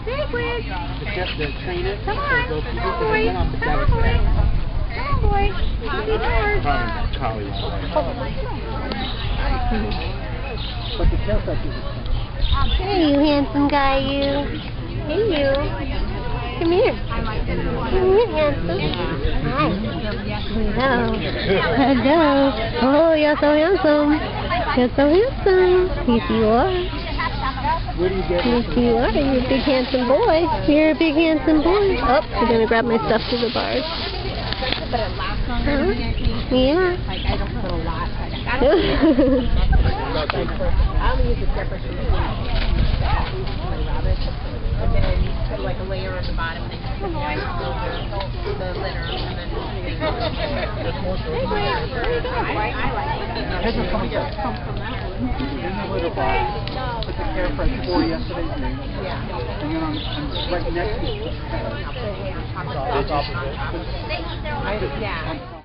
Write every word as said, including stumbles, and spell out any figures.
Bigwig. The train it. Come on. Come on, boy. Come on, boy. Come on, boy. Don't be hard. Collie. But the tail touches it. Hey, you handsome guy, you. Hey, you. Come here. Come here, handsome. Hi. Hello. Hello. Oh, you're so handsome. You're so handsome. Yes, you are. Where do you get Yes, you are. You're a big handsome boy. You're a big handsome boy. Oh, I'm going to grab my stuff to the bars. Huh? Yeah. Like, I don't put a lot. I don't I only use the separate from the rabbit. And then put like a layer on the bottom and then just put the ice over the litter and then I like it. Here's a fun fact. In the litter box, put the care fresh for yesterday's name. Yeah. And then on, on right next to it, Yeah.